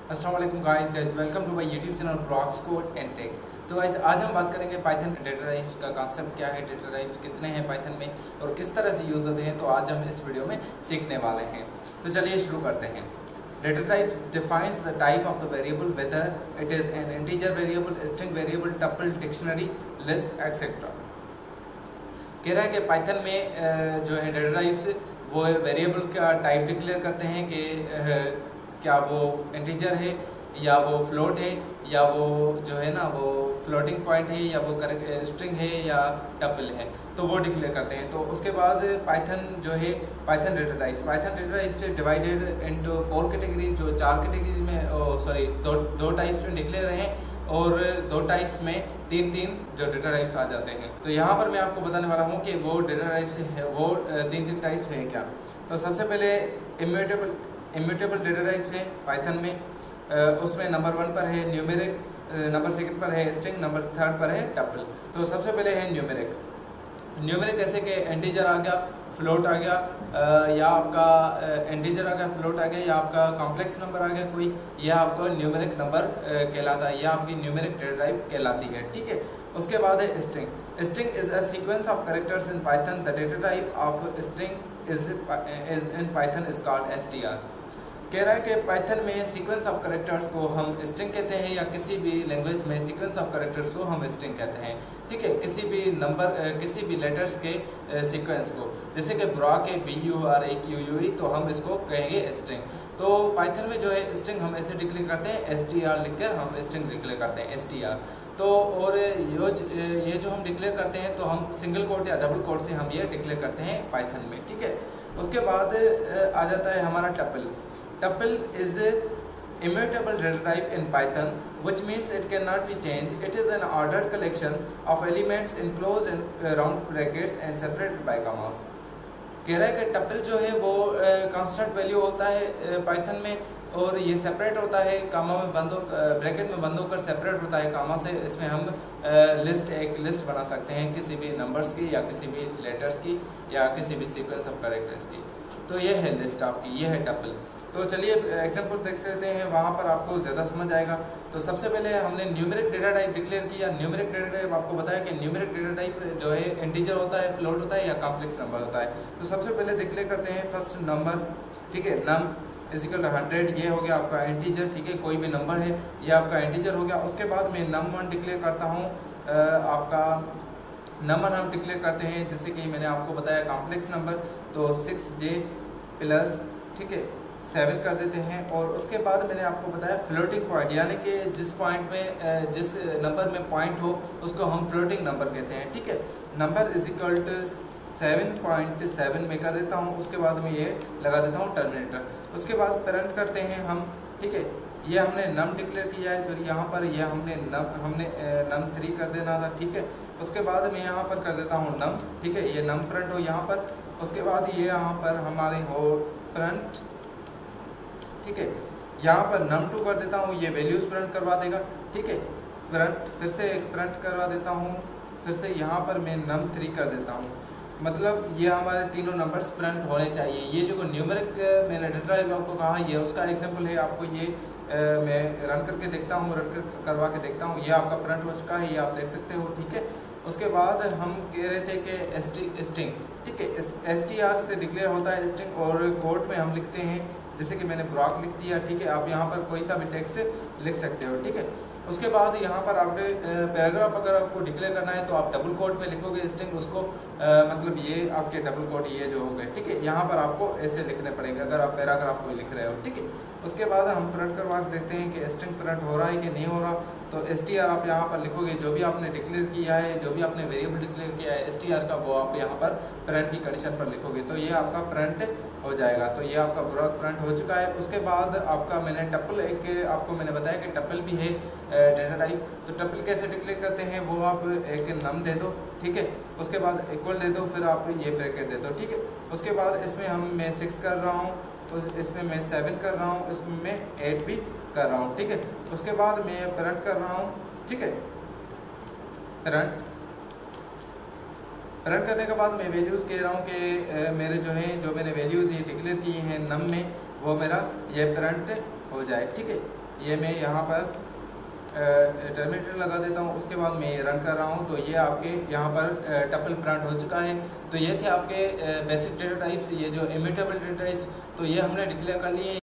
अस्सलाम वालेकुम guys welcome to my YouTube channel blogs code and tech. तो guys आज हम बात करेंगे पाइथन डेटा टाइप्स का कॉन्सेप्ट क्या है, डेटा टाइप्स कितने हैं पाइथन में और किस तरह से यूज होते हैं। तो आज हम इस वीडियो में सीखने वाले हैं। तो चलिए शुरू करते हैं। Data type defines the type of the variable whether it is an integer variable, string variable, tuple, dictionary, list etcetera. कह रहा है कि पाइथन में जो है डेटा टाइप्स वो वेरिएबल का टाइप डिक्लेयर करते हैं कि क्या वो इंटीजर है या वो फ्लोट है या वो जो है ना वो फ्लोटिंग पॉइंट है या वो स्ट्रिंग है या टपल है, तो वो डिक्लेयर करते हैं। तो उसके बाद पाइथन जो है पाइथन डेटा टाइप्स से डिवाइडेड इनटू 4 कैटेगरीज, जो 4 कैटेगरीज में दो टाइप्स में डिक्लेयर हैं और 2 टाइप्स में 3 जो डेटा टाइप्स आ जाते हैं। तो यहाँ पर मैं आपको बताने वाला हूँ कि वो डेटा टाइप्स है वो 3 टाइप्स हैं क्या। तो सबसे पहले इम्यूटेबल डेटा टाइप्स हैं पाइथन में। उसमें नंबर 1 पर है न्यूमेरिक, नंबर 2 पर है स्ट्रिंग, नंबर 3 पर है टपल। तो सबसे पहले है न्यूमेरिक कैसे कि इंटीजर आ गया, फ्लोट आ गया, या आपका इंटीजर आ गया, फ्लोट आ गया, या आपका कॉम्प्लेक्स नंबर आ गया कोई, यह आपको न्यूमेरिक नंबर कहलाता है, यह आपकी न्यूमेरिक डेटा टाइप कहलाती है। ठीक है। उसके बाद है string is a sequence of characters in Python. The data type of string is in Python is called str। कह रहा है कि पाइथन में सीक्वेंस ऑफ कैरेक्टर्स को हम स्ट्रिंग कहते हैं, या किसी भी लैंग्वेज में सीक्वेंस ऑफ कैरेक्टर्स को हम स्ट्रिंग कहते हैं। ठीक है। किसी भी नंबर किसी भी लेटर्स के सीक्वेंस को, जैसे कि ब्रॉक है BURAQUE, तो हम इसको कहेंगे स्ट्रिंग। तो पाइथन में जो है स्ट्रिंग हम ऐसे डिक्लेयर करते हैं, str लिखकर हम स्ट्रिंग डिक्लेयर करते हैं, str। तो और ये जो हम डिक्लेयर करते हैं तो हम सिंगल कोट या डबल कोट से हम ये डिक्लेयर करते हैं पाइथन में। ठीक है। उसके बाद आ जाता है हमारा tuple. Tuple is a immutable data type in Python, which means it cannot be changed. It is an ordered collection of elements enclosed in round brackets and separated by commas. कह रहा है कि टपल जो है वो constant value होता है Python में, और ये सेपरेट होता है कामा में बंद होकर, ब्रैकेट में बंद होकर सेपरेट होता है कामा से। इसमें हम एक लिस्ट बना सकते हैं किसी भी नंबर्स की या किसी भी लेटर्स की या किसी भी सीक्वेंस ऑफ कैरेक्टर्स की। तो ये है लिस्ट आपकी, ये है टपल। तो चलिए एग्जांपल देख लेते हैं, वहाँ पर आपको ज़्यादा समझ आएगा। तो सबसे पहले हमने न्यूमेरिक डेटा टाइप डिक्लेयर किया। न्यूमेरिक डेटा टाइप आपको बताया कि न्यूमेरिक डेटा टाइप जो है इंटीजर होता है, फ्लोट होता है या कॉम्प्लेक्स नंबर होता है। तो सबसे पहले डिक्लेयर करते हैं फर्स्ट नंबर। ठीक है। num = 100, ये हो गया आपका इंटीजर। ठीक है। कोई भी नंबर है ये आपका इंटीजर हो गया। उसके बाद मैं num1 डिक्लेयर करता हूँ। आपका नंबर हम डिक्लेयर करते हैं जैसे कि मैंने आपको बताया कॉम्प्लेक्स नंबर, तो 6j + ठीक है 7 कर देते हैं। और उसके बाद मैंने आपको बताया फ्लोटिंग पॉइंट, यानी कि जिस पॉइंट में जिस नंबर में पॉइंट हो उसको हम फ्लोटिंग नंबर कहते हैं। ठीक है। नंबर = 7.7 में कर देता हूँ। उसके बाद मैं ये लगा देता हूँ टर्मिनेटर। उसके बाद पेरेंट करते हैं हम। ठीक है। ये हमने num डिक्लेयर किया है, सॉरी यहाँ पर ये हमने num3 कर देना था। ठीक है। उसके बाद मैं यहाँ पर कर देता हूँ num। ठीक है। ये num प्रिंट हो यहाँ पर। उसके बाद ये यहाँ पर हमारे हो प्रिंट। ठीक है। यहाँ पर num2 कर देता हूँ, ये वैल्यूज प्रिंट करवा देगा। ठीक है। प्रिंट फिर से एक प्रिंट करवा देता हूँ, फिर से यहाँ पर मैं num3 कर देता हूँ। मतलब ये हमारे तीनों नंबर्स प्रिंट होने चाहिए। ये जो न्यूमेरिक मैंने डेटा टाइप आपको कहा, ये उसका एग्जांपल है। आपको ये मैं रन करके देखता हूँ, करवा के देखता हूँ। ये आपका प्रिंट हो चुका है, ये आप देख सकते हो। ठीक है। उसके बाद हम कह रहे थे कि स्ट्रिंग। ठीक है। str से डिक्लेयर होता है स्ट्रिंग, और कोड में हम लिखते हैं जैसे कि मैंने ब्रॉक लिख दिया। ठीक है। आप यहाँ पर कोई सा भी टेक्स्ट लिख सकते हो। ठीक है। उसके बाद यहाँ पर आपने पैराग्राफ अगर आपको डिक्लेयर करना है तो आप डबल कोट में लिखोगे स्ट्रिंग उसको, मतलब ये आपके डबल कोट ये जो हो गए। ठीक है। यहाँ पर आपको ऐसे लिखने पड़ेंगे अगर आप पैराग्राफ को लिख रहे हो। ठीक है। उसके बाद हम प्रिंट करवा के देखते हैं कि स्ट्रिंग प्रिंट हो रहा है कि नहीं हो रहा। तो str आप यहाँ पर लिखोगे, जो भी आपने डिक्लेयर किया है, जो भी आपने वेरिएबल डिक्लेयर किया है str का, वो आप यहाँ पर प्रिंट की कंडीशन पर लिखोगे तो ये आपका प्रिंट हो जाएगा। तो ये आपका ब्रॉक प्रिंट हो चुका है। उसके बाद आपका मैंने टपल आपको मैंने बताया कि टपल भी है डेटा टाइप। तो टपल कैसे डिक्लेयर करते हैं वो आप एक num दे दो। ठीक है। उसके बाद इक्वल दे दो, फिर आप ये ब्रैकेट दे दो। ठीक है। उसके बाद इसमें मैं 6 कर रहा हूँ, इसमें मैं 7 कर रहा हूँ, इसमें मैं 8 भी कर रहा हूँ। ठीक है। उसके बाद मैं प्रिंट कर रहा हूँ। ठीक है। प्रिंट करने के बाद मैं वैल्यूज़ कह रहा हूँ कि मेरे जो मैंने वैल्यूज़ ये डिक्लेयर किए हैं num में, वो मेरा ये प्रिंट हो जाए। ठीक है। ये मैं यहाँ पर टर्मिनेटर लगा देता हूँ। उसके बाद मैं रन कर रहा हूँ तो ये आपके यहाँ पर टपल प्रिंट हो चुका है। तो ये थे आपके बेसिक डेटा टाइप्स, ये जो इम्यूटेबल डेटा टाइप्स, तो ये हमने डिक्लेयर कर लिए हैं।